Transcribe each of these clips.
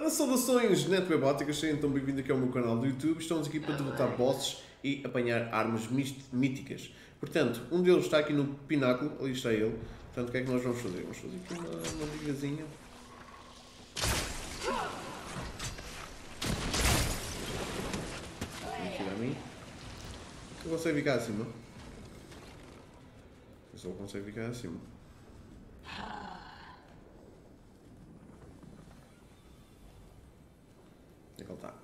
Ora, saudações netwebóticas, sejam então bem-vindos aqui ao meu canal do YouTube. Estamos aqui para derrotar bosses e apanhar armas míticas. Portanto, um deles está aqui no pináculo, ali está ele. Portanto, o que é que nós vamos fazer? Vamos fazer aqui uma ligazinha. Vamos tirar a mim. Eu consigo ficar acima. Eu só consigo ficar acima. Onde é que ele está?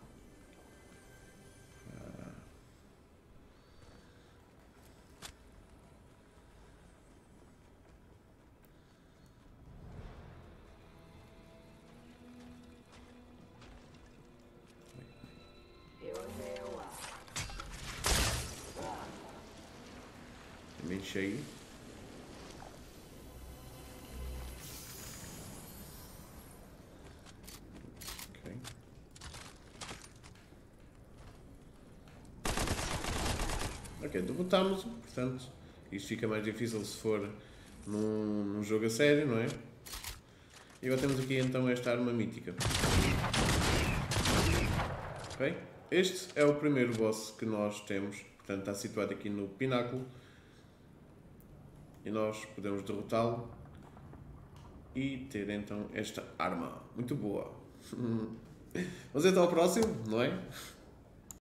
É bem cheio. Ok. Ok, derrotámos-o, portanto, isto fica mais difícil se for num jogo a sério, não é? E agora temos aqui então esta arma mítica. Ok? Este é o primeiro boss que nós temos, portanto está situado aqui no pináculo. E nós podemos derrotá-lo e ter então esta arma. Muito boa. Vamos então ao próximo, não é?